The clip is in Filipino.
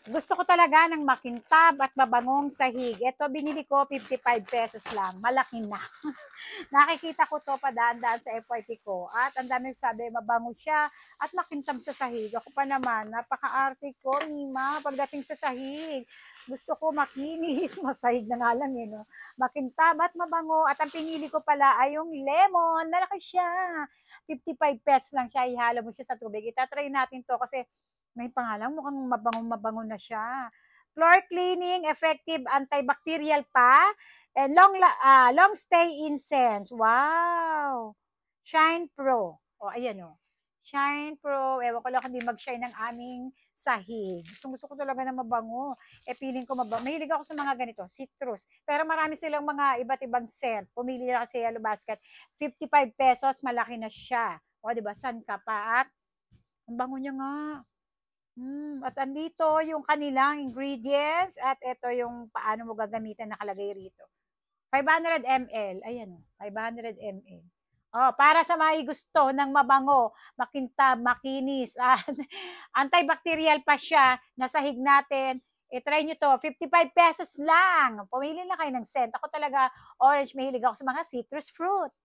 Gusto ko talaga ng makintab at mabangong sahig. Ito, binili ko 55 pesos lang. Malaki na. Nakikita ko to padaan-daan sa FYP ko. At ang dami sabi, mabango siya at makintab sa sahig. Ako pa naman, napaka-arte ko, Ima, pagdating sa sahig. Gusto ko makinis, masahig na nga lang no? Makintab at mabango. At ang pinili ko pala ay yung lemon. Malaki siya. 55 pesos lang siya. Ihalo mo siya sa tubig. Itatry natin to kasi may pangalan, mukhang mabango-mabango na siya. Floor cleaning, effective antibacterial pa, and long stay incense. Wow! Shine Pro. O, ayan o. Shine Pro. Ewan ko lang kung hindi mag-shine ng aming sahig. Gusto ko talaga na mabango. Feeling ko mabango. Mahilig ako sa mga ganito, citrus. Pero marami silang mga iba't ibang scent. Pumili lang sa Yellow Basket. 55 pesos, malaki na siya. O, diba? San ka pa? At ang bango niya nga. At andito yung kanilang ingredients at ito yung paano mo gagamitin nakalagay rito. 500 ml. Ayan o, 500 ml. Oh, para sa may gusto ng mabango, makintab, makinis, at antibacterial pa siya, nasahig natin. I-try nyo to, 55 pesos lang. Pumili na kayo ng scent. Ako talaga, orange, mahilig ako sa mga citrus fruit.